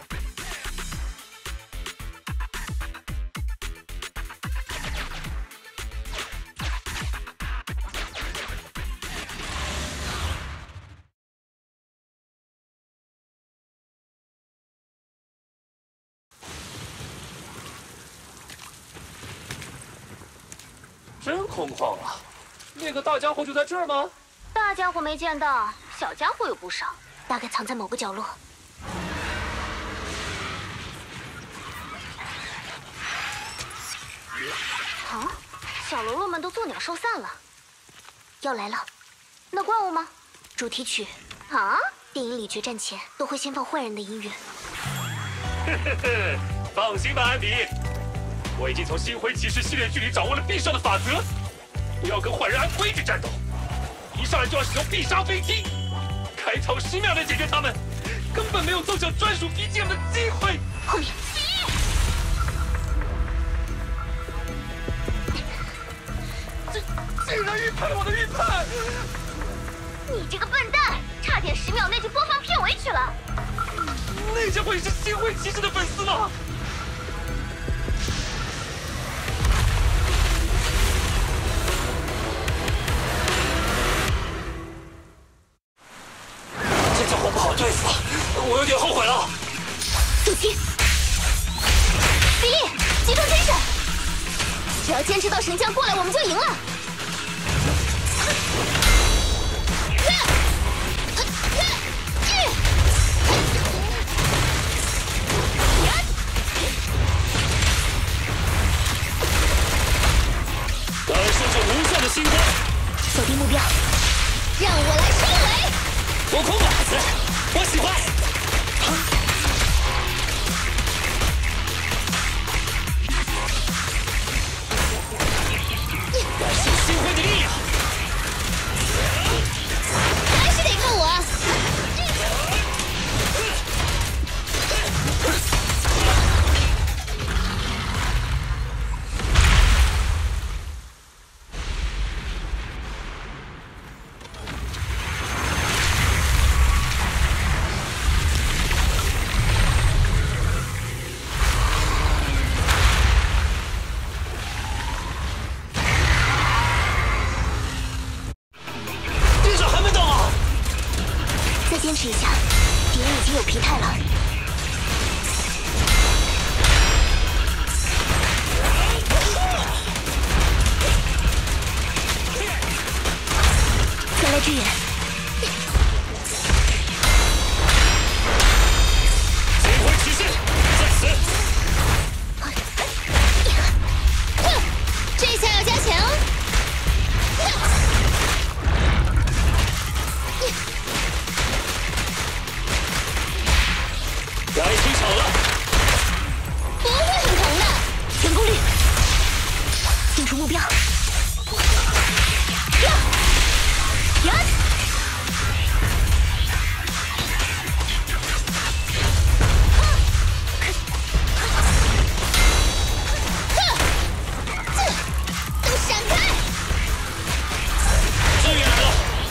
真空旷啊！那个大家伙就在这儿吗？ 大家伙没见到，小家伙有不少，大概藏在某个角落。啊，小喽啰们都作鸟兽散了。要来了，那怪物吗？主题曲啊，电影里决战前都会先放坏人的音乐。 呵呵呵，放心吧，安迪，我已经从星辉骑士系列剧里掌握了必胜的法则，不要跟坏人按规矩战斗。一上来就要使用必杀飞踢，开场十秒内解决他们，根本没有奏响专属 B G M 的机会。 后面， 竟竟然预判了我的预判！ 你这个笨蛋，差点十秒内就播放片尾曲了。 那家伙也是星辉骑士的粉丝吗？ 不好对付，我有点后悔了。 杜琪，比利，集中精神，只要坚持到神将过来，我们就赢了。 感受这无限的星光， 锁定目标，让我来收尾。 多空靶子，我喜欢。感受星辉的力量， 还是得靠我。 再坚持一下，敌人已经有疲态了。前来支援。 金魂启示，在此。 这下要加钱哦。 来清场了， 不会很疼的。 全攻略，定出目标。呀呀！ 都闪开！ 支援来了。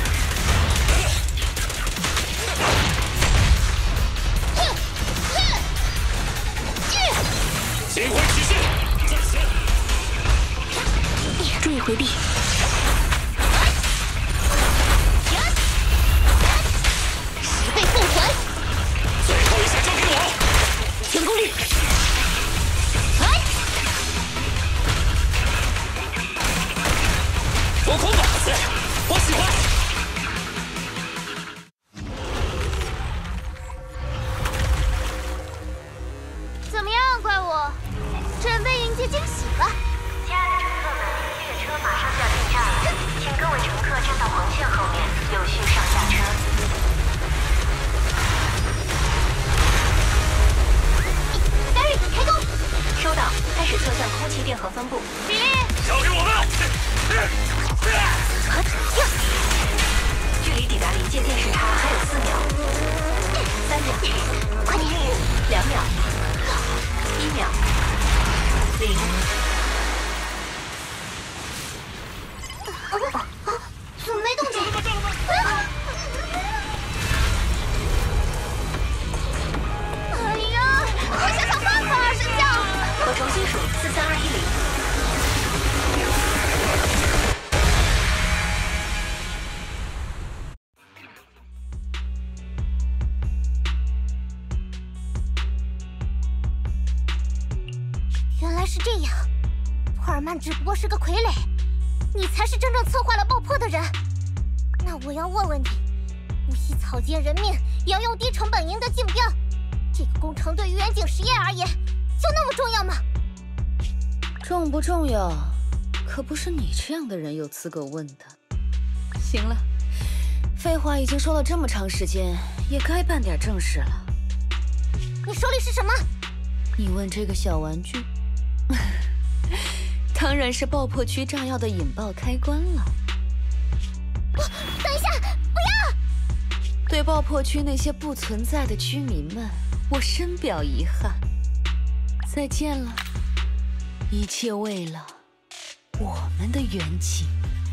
金魂启示，在此。 注意回避。 十倍奉还。 最后一下交给我。 全攻略。 来。 浮空法子，我喜欢。 怎么样，怪物？准备迎接惊喜了！ 亲爱的乘客们，列车马上就要进站了，请各位乘客站到黄线后面，有序上下车。 Barry，开工！ 收到，开始测算空气电荷分布。 比利， 交给我们。 距离抵达临界电视塔还有四秒，三秒， 快点！ 两秒，一秒，零。 怎么没动静？哎呀，快想想办法啊，神将！ 我重新数，四三二一零。 原来是这样，普尔曼只不过是个傀儡，你才是真正策划了爆破的人。那我要问问你，不惜草菅人命也要用低成本赢得竞标，这个工程对于远景实验而言，就那么重要吗？ 重不重要，可不是你这样的人有资格问的。行了，废话已经说了这么长时间，也该办点正事了。 你手里是什么？ 你问这个小玩具？当然是爆破区炸药的引爆开关了。 等一下，不要！ 对爆破区那些不存在的居民们，我深表遗憾。再见了，一切为了我们的远景。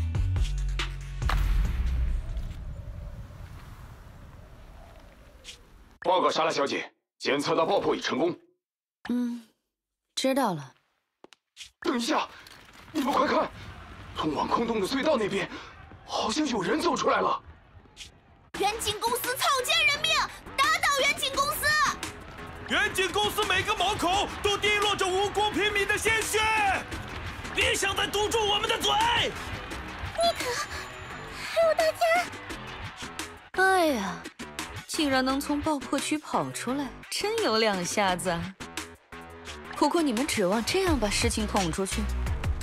报告莎拉小姐，检测到爆破已成功。 嗯，知道了。 等一下，你们快看，通往空洞的隧道那边，好像有人走出来了。 远景公司草菅人命，打倒远景公司！ 远景公司每个毛孔都滴落着无辜平民的鲜血，别想再堵住我们的嘴！ 妮可，还有大家。 哎呀，竟然能从爆破区跑出来，真有两下子啊！ 不过你们指望这样把事情捅出去，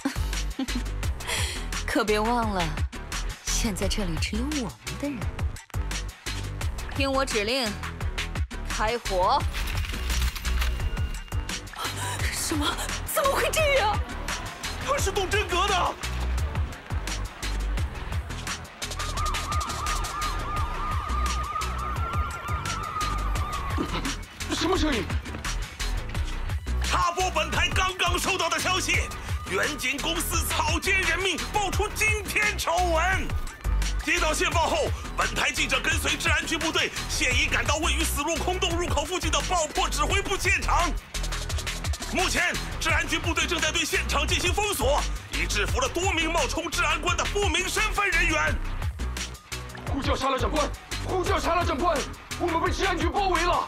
可别忘了，现在这里只有我们的人。听我指令，开火！什么？怎么会这样？ 他是动真格的！ 什么声音？ 插播本台刚刚收到的消息，远景公司草菅人命，爆出惊天丑闻。接到线报后，本台记者跟随治安局部队，现已赶到位于死路空洞入口附近的爆破指挥部现场。目前，治安局部队正在对现场进行封锁，已制服了多名冒充治安官的不明身份人员。 呼叫莎拉长官， 呼叫查拉长官，我们被治安局包围了。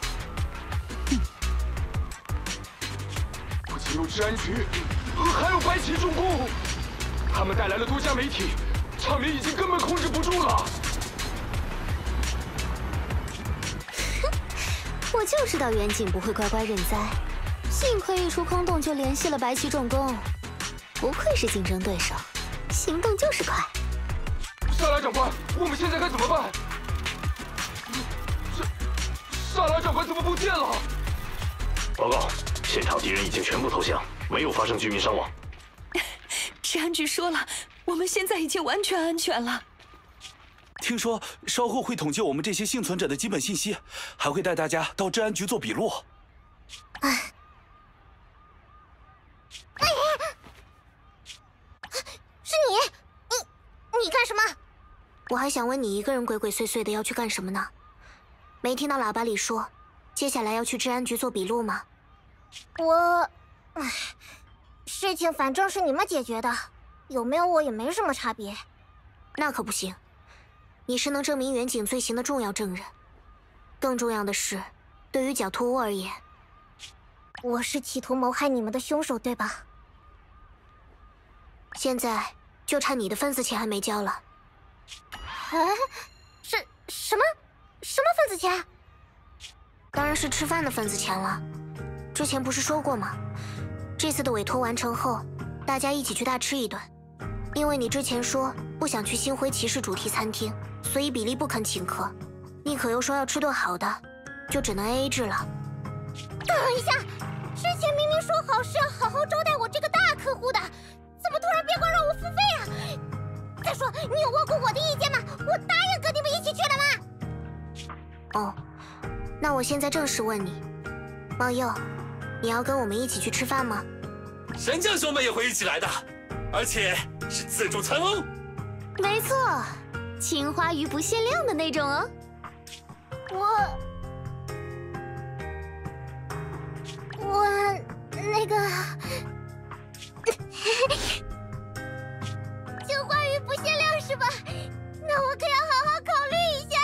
不仅有治安局，还有白旗重工，他们带来了多家媒体，场面已经根本控制不住了。 我就知道远景不会乖乖认栽，幸亏一出空洞就联系了白旗重工，不愧是竞争对手，行动就是快。 萨拉长官，我们现在该怎么办？这萨拉长官怎么不见了？ 报告，现场敌人已经全部投降，没有发生居民伤亡。 治安局说了，我们现在已经完全安全了。 听说稍后会统计我们这些幸存者的基本信息，还会带大家到治安局做笔录。 哎，哎，是你，你你干什么？ 我还想问你一个人鬼鬼祟祟的要去干什么呢？没听到喇叭里说，接下来要去治安局做笔录吗？ 我，唉，事情反正是你们解决的，有没有我也没什么差别。 那可不行。你是能证明远景罪行的重要证人，更重要的是，对于狡兔屋而言， 我是企图谋害你们的凶手，对吧？ 现在就差你的份子钱还没交了。 啊？什什么？什么份子钱？ 当然是吃饭的份子钱了。之前不是说过吗？这次的委托完成后，大家一起去大吃一顿。因为你之前说不想去星辉骑士主题餐厅，所以比利不肯请客，妮可又说要吃顿好的，就只能 A A 制了。 等一下，之前明明说好是要好好招待我这个大客户的，怎么突然变光让我付费啊？再说，你有问过我的意见吗？我答应跟你们一起去的吗？ 哦，那我现在正式问你，猫鼬，你要跟我们一起去吃饭吗？ 神将兄妹也会一起来的，而且是自助餐哦。 没错，青花鱼不限量的那种哦。 我我那个青花鱼不限量是吧？那我可要好好考虑一下。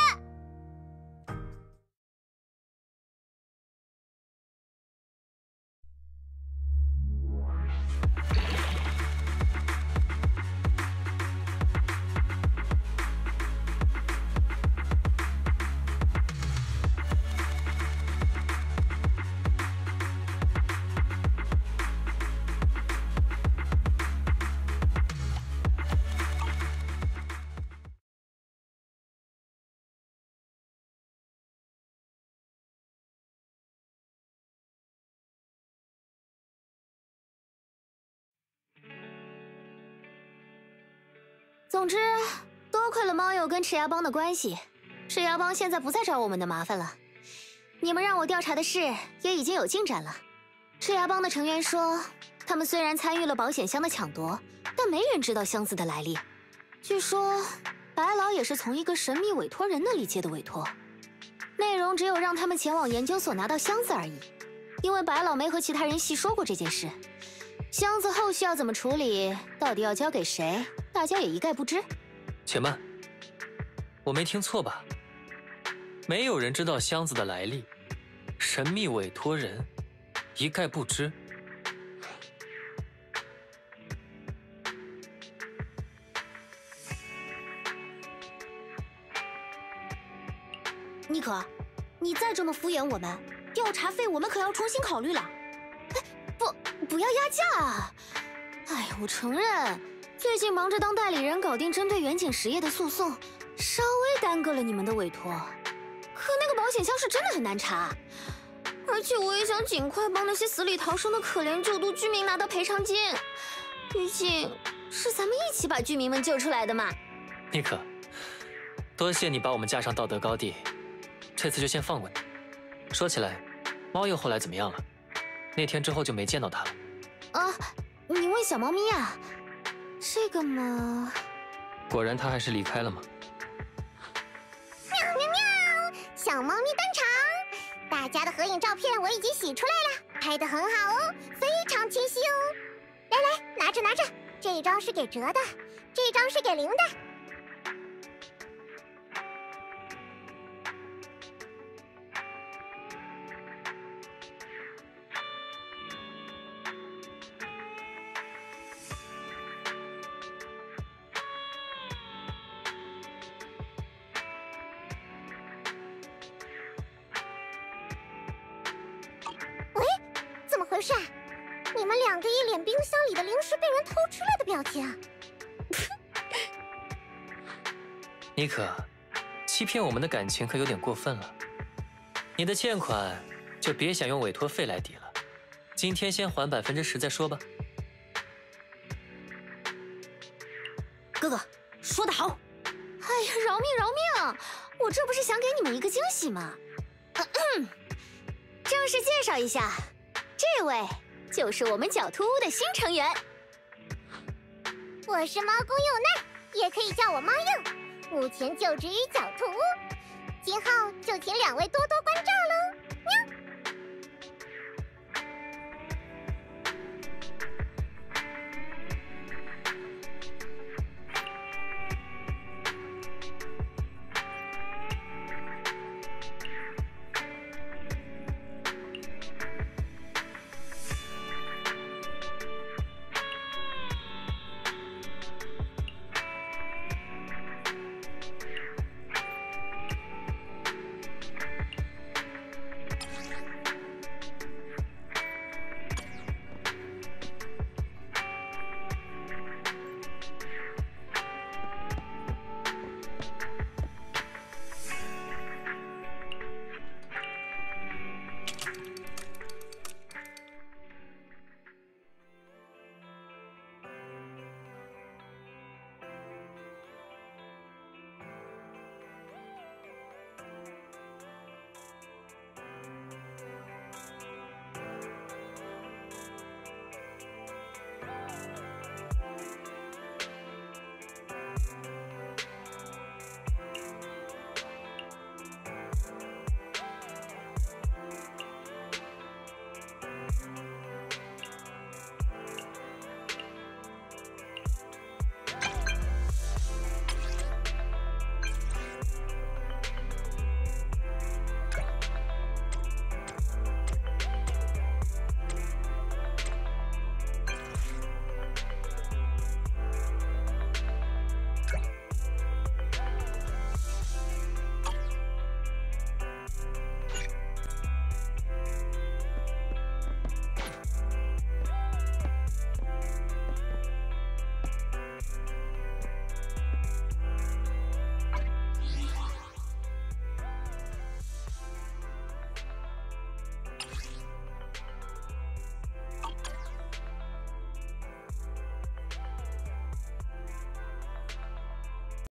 总之，多亏了猫鼬跟赤牙帮的关系，赤牙帮现在不再找我们的麻烦了。你们让我调查的事也已经有进展了。赤牙帮的成员说，他们虽然参与了保险箱的抢夺，但没人知道箱子的来历。据说，白老也是从一个神秘委托人那里接的委托，内容只有让他们前往研究所拿到箱子而已。因为白老没和其他人细说过这件事，箱子后续要怎么处理，到底要交给谁，大家也一概不知。 且慢，我没听错吧？没有人知道箱子的来历，神秘委托人一概不知。 妮可，你再这么敷衍我们，调查费我们可要重新考虑了。哎，不，不要压价啊！哎，我承认，最近忙着当代理人搞定针对远景实业的诉讼，稍微耽搁了你们的委托。可那个保险箱是真的很难查，而且我也想尽快帮那些死里逃生的可怜救毒居民拿到赔偿金，毕竟是咱们一起把居民们救出来的嘛。 妮可，多谢你把我们架上道德高地，这次就先放过你。说起来，猫鼬后来怎么样了？那天之后就没见到他了。 啊，你问小猫咪啊？这个嘛…… 果然他还是离开了吗？ 喵喵喵！小猫咪登场，大家的合影照片我已经洗出来了，拍得很好哦，非常清晰哦。来来，拿着拿着，这一张是给哲的，这一张是给零的。 回事？你们两个一脸冰箱里的零食被人偷吃了的表情。 妮可，欺骗我们的感情可有点过分了。你的欠款就别想用委托费来抵了，今天先还百分之十再说吧。 哥哥，说得好。哎呀，饶命饶命！我这不是想给你们一个惊喜吗？咳咳正式介绍一下，这位就是我们狡兔屋的新成员。 我是猫公佑奈，也可以叫我猫佑，目前就职于狡兔屋。今后就请两位多多